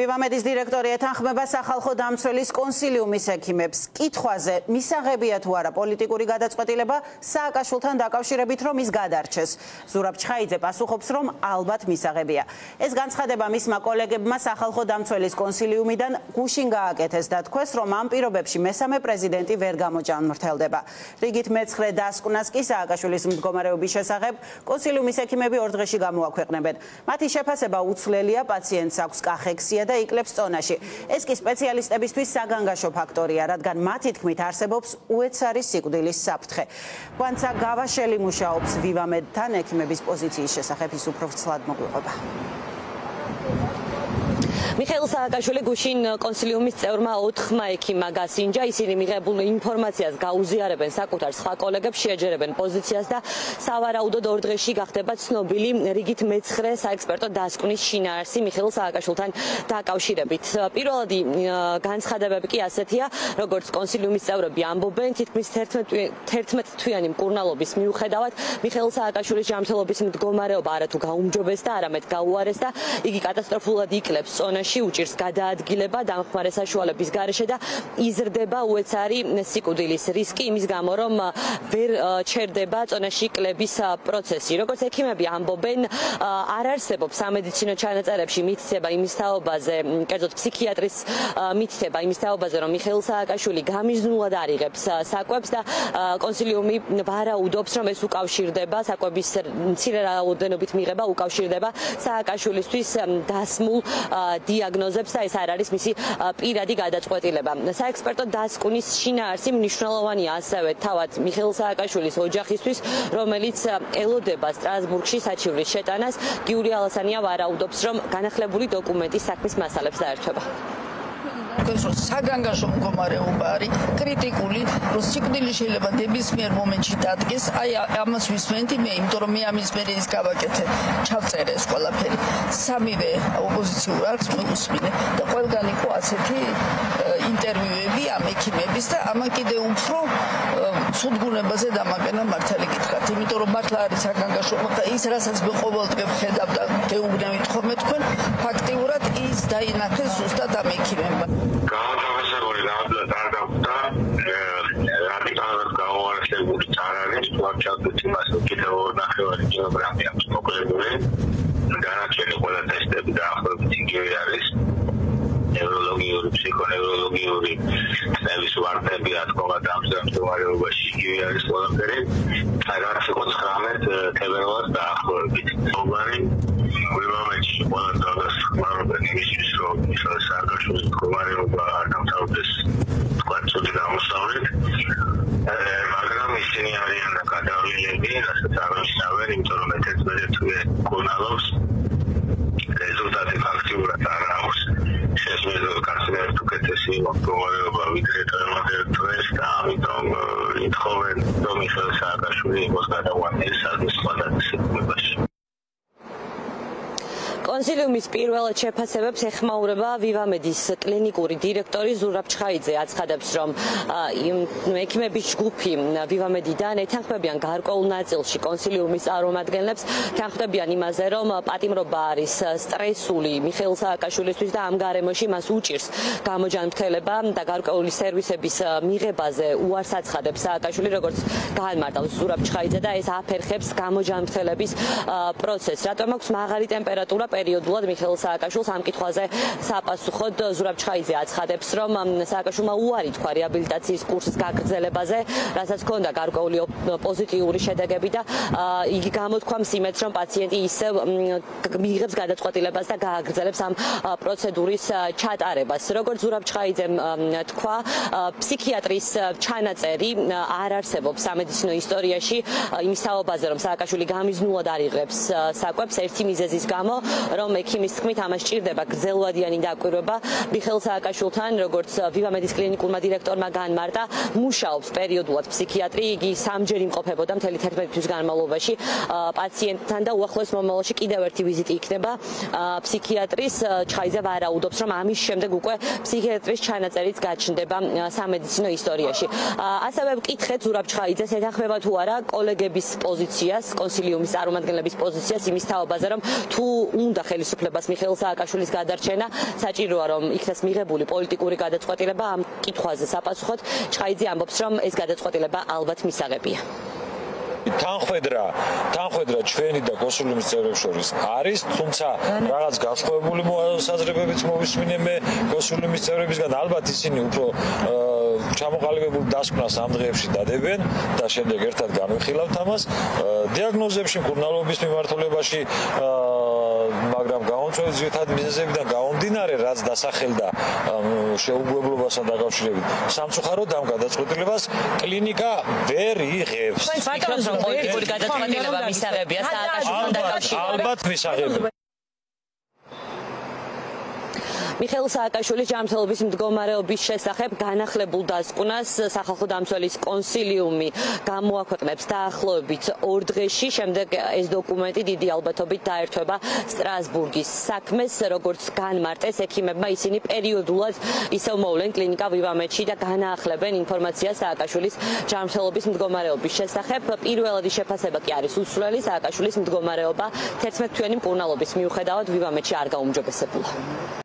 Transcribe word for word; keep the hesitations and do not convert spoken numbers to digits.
ვივამედის დირექტორი ეთანხმება სახალხო დამცველის კონსილიუმის ექიმებს. კითხვაზე მისაღებია თუ არა პოლიტიკური გადაწყვეტილება სააკაშვილთან დაკავშირებით რომ ის გადარჩეს. ზურაბ ჩხაიძე პასუხობს რომ ალბათ მისაღებია. ეს განცხადება მისმა კოლეგებმა სახალხო დამცველის კონსილიუმიდან გუშინ გააკეთეს და თქვეს რომ ამ პირობებში მესამე პრეზიდენტი ვერ გამოჯანმრთელდება. რიგით მეცხრე დასკვნას კი სააკაშვილის მდგომარეობის შესახებ კონსილიუმის ექიმები ორ დღეში გამოაქვეყნებენ. მათი შეფასება უცვლელია, პაციენტს აქვს კახექსია და იკლებს წონაში. ეს კი სპეციალისტებისთვის საგანგაშო ფაქტორია, რადგან მათი თქმით არსებობს უეცარი სიკვდილის საფრთხე. კვანცა გავაშელი მუშაობს ვივამედთან ექიმების პოზიციის შესახებ, ის უფრო ცლად მოგვიყვება. მიხეილ სააკაშვილი გუშინ კონსილიუმის წევრმა ოთხმა ექიმმა გასინჯა. ისინი მიღებულ ინფორმაციას გაუზიარებენ საკუთარ სხვა კოლეგებს, შეეჯერებენ პოზიციას და სავარაუდოდ ორ დღეში გახდება ცნობილი რიგით მეცხრე საექსპერტო დასკვნის შინაარსი მიხეილ სააკაშვილთან დაკავშირებით. პირველადი განცხადებები კი ასეთია, როგორც კონსილიუმის წევრები ამბობენ, თითქმის თერთმეტ თვიანი მკურნალობის მიუხედავად მიხეილ სააკაშვილის ჯანმრთელობის მდგომარეობა არათუ გაუმჯობესდა, არამედ გაუარეს და იგი კატასტროფულად იკლებს წონაში. უჭირს გადაადგილება დამხმარე საშუალების გარეშე და იზრდება უეცარი სიკვდილის რისკი იმის გამო რომ ვერ ჩერდება წონაში კლების პროცესი. როგორც ექიმები ამბობენ, არ არსებობს სამედიცინო ჩანაწერებში მითითება იმის თაობაზე, კერძოდ ფსიქიატრის მითითება იმის თაობაზე, რომ მიხეილ სააკაშვილი გამიზნულად არიღებს საკვებს და კონსილიუმი ვარაუდობს, რომ ეს უკავშირდება საკვების მცირე რაოდენობით მიღება უკავშირდება სააკაშვილისთვის დასმულ დიაგნოზებს და ეს არ არის მისი პირადი გადაწყვეტილება. საექსპერტო დასკვნის შინაარსი მნიშვნელოვანია ასევე თავად მიხეილ სააკაშვილის ოჯახისთვის, რომელიც ელოდება სტრასბურგში საჩივრის შეტანას. გიური ალასანია ვარაუდობს, რომ განახლებული დოკუმენტის საქმის მასალებს დაერთვება. საგანგაშო მდგომარეობა არის კრიტიკული, რომ სიკვდილი შეიძლება ნებისმიერ მომენტში დადგეს. აი ამას ვისმენთ მე, იმიტომ რომ მე ამის მერე ის გავაკეთე, ჩავწერე ეს ყველაფერი. სამივე ოპოზიციურ არქს მოვუსმინე და ყველგან იყო ასეთი ინტერვიუები ამ ექიმების და ამან კიდევ უფრო სულგუნებაზე დამაყენა მართალი გითხრათ, იმიტომ რომ მართლა არის საგანგაშო და ის რასაც მე ყოველდღე ვხედავ და გეუბნებით ხოლმე თქვენ, ფაქტიურად ის დაინახეს ზუსტად ამ ექიმებმა. გამოსაგონი ნამდვილად არ გავხდა, რადიკალურად გაუარესებული არ არის, ვარჩავთ იმას, რომ კიდევ ნახევარი კილოგრამი აქვს მოკლებული, განაჩენი ყველა ტესტები დაახლოებით იგივე არის, ნევროლოგიური, ფსიქონევროლოგიური წნევის ვარდნები, რა თქმა უნდა, ამ მდგომარეობაში იგივე არის ყველაფერი. აი რაც იყო ცხრამეტ თებერვალს დაახლოებით. მოგარი ვივამედში ყველა დღეს ხმარობენ იმისთვის, რომ მიხეილ სააკაშვილის მდგომარეობა არ დამთავრდეს თქვათ ცუდი გამოსავლით. მაგრამ ისინი არიან გადავლილები, რასაც აღნიშნავენ, იმიტომ რომ მეთერთმეტე თვე მკურნალობს. რეზულტატი ფაქტიურად არ აქვს. შესაძლოა კარცინერით უკეთესი მდგომარეობა ვიდრე დღევანდელ და ამიტომ ითხოვენ, რომ მიხეილ სააკაშვილი იყოს გადაყვანილი საზღვრის სხვადასხვა სექტორებში. კონსილიუმის პირველად შეფასებებს ეხმაურება ვივამედის კლინიკური დირექტორი ზურაბ ჩხაიძე. აცხადებს, რომ ექიმების ჯგუფი ვივამედიდან ეთანხმებიან გარკვეულ ნაწილში კონსილიუმის წარმომადგენლებს, თანხმდებიან იმაზე, რომ პატიმრობა არის სტრესული მიხეილ სააკაშვილისთვის და ამ გარემოში მას უჭირს გამოჯანმრთელება და გარკვეული სერვისების მიღებაზე უარს აცხადებს სააკაშვილი, როგორც გაანმარტავს ზურაბ ჩხაიძე და ეს აფერხებს გამოჯანმრთელების პროცესს. რატომ აქვს მაღალი ტემპერატურა პერიოდულად მიხეილ სააკაშვილს ამ კითხვაზე საპასუხოდ ზურაბ ჩხაიძე აცხადებს, რომ სააკაშვილმა უარი თქვა რეაბილიტაციის კურსის გაგრძელებაზე, რასაც ჰქონდა გარკვეული პოზიტიური შედეგები და იგი გამოთქვამს იმედს, რომ პაციენტი ისევ მიიღებს გადაწყვეტილებას და გააგრძელებს ამ პროცედურის ჩატარებას. როგორც ზურაბ ჩხაიძემ თქვა, ფსიქიატრის ჩანაწერი არ არსებობს სამედიცინო ისტორიაში იმის თაობაზე, რომ სააკაშვილი გამიზნულად არიღებს საკვებს ერთი მიზეზის გამო, რომ ექიმის თქმით ამას სჭირდება გრძელვადიანი დაკვირვება. მიხეილ სააკაშვილთან, როგორც ვივამედის კლინიკურმა დირექტორმა განმარტა, მუშაობს პერიოდულად ფსიქიატრი, იგი სამჯერ იმყოფებოდა მთელი თერთმეტი თვის განმავლობაში პაციენტთან და უახლოეს მომავალში კიდევ ერთი ვიზიტი იქნება ფსიქიატრის. ჩხაიძე ვარაუდობს, რომ ამის შემდეგ უკვე ფსიქიატრის ჩანაწერიც გაჩნდება სამედიცინო ისტორიაში. ასევე ვკითხეთ ზურაბ ჩხაიძეს, ეთანხმება თუ არა კოლეგების პოზიციას, კონსილიუმის წარმომადგენლების პოზიციას იმის თაობაზე, რომ თუ უნდა ხელისუფლება ხელისუფლებას მიხეილ სააკაშვილის გადარჩენა, საჭიროა რომ იქნას მიღებული პოლიტიკური გადაწყვეტილება ამ კითხვაზე საპასუხოდ. ჩხაიძე ამბობს, რომ ეს გადაწყვეტილება ალბათ მისაღებია. თანხმედრა, თანხმედრა ჩვენი და კონსულიუმის წევრებს შორის არის, თუმცა რაღაც განსხვავებული საზრებებიც მოვისმინე მე კონსულიუმის წევრებისგან, ალბათ ისინი უფრო ჩამოყალიბებულ დასკვნას ამ დღეებში დადებენ და შემდეგ ერთად განვიხილავთ ამას. დიაგნოზებში, მკურნალობის მიმართულებაში, მაგრამ გამომწვევი ძირითად მიზეზებიდან გამომდინარე, რაც დასახელდა შეუგებლობასთან დაკავშირებით, სამწუხაროდ ამ გადაწყვეტილებას კლინიკა ვერ იღებს. პოლიტიკური გადაწყვეტილება მისაღებია სააკაშვილთან დაკავშირებით. ალბათ მისაღებია. მიხეილ სააკაშვილის ჯანმრთელობის მდგომარეობის შესახებ განახლებულ დასკვნას სახალხო დამცველის კონსილიუმი გამოაქვეყნებს დაახლოებით ორ დღეში. შემდეგ ეს დოკუმენტი დიდი ალბათობით დაერთვება სტრასბურგის საქმეს. როგორც განმარტეს ექიმებმა, ისინი პერიოდულად ისევ მოვლენ კლინიკა ვივამედში და განაახლებენ ინფორმაციას სააკაშვილის ჯანმრთელობის მდგომარეობის შესახებ. პირველადი შეფასება კი არის უცვლელი. სააკაშვილის მდგომარეობა თერთმეტ თვიანი მკურნალობის მიუხედავად ვივამედში არ გაუმჯობესებულა.